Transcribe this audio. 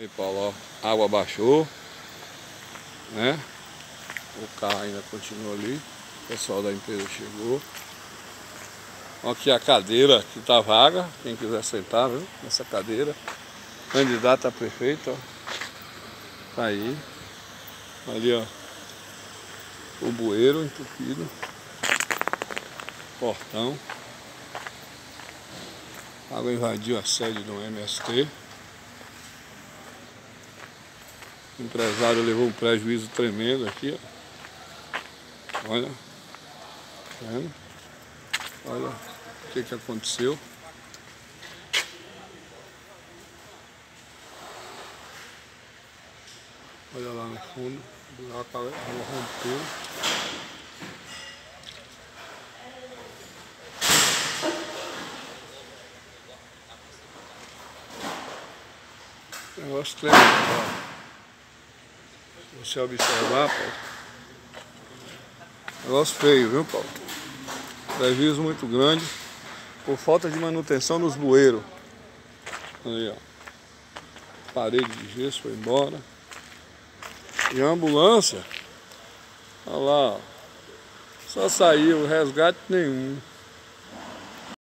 Aí, Paulo, ó, a água baixou, né? O carro ainda continua ali. O pessoal da empresa chegou. Aqui a cadeira que tá vaga, quem quiser sentar, viu? Nessa cadeira. Candidato a prefeito, ó. Tá aí. Ali, ó. O bueiro entupido. Portão. A água invadiu a sede do MST. O empresário levou um prejuízo tremendo aqui, ó. Olha. Tá vendo? Olha o que aconteceu. Olha lá no fundo, o buraco rompeu. Negócio tremendo, ó. Se você observar, Paulo. Negócio feio, viu, Paulo? Prejuízo muito grande por falta de manutenção nos bueiros. Aí, ó. Parede de gesso foi embora. E a ambulância, olha lá, ó. Só saiu, resgate nenhum.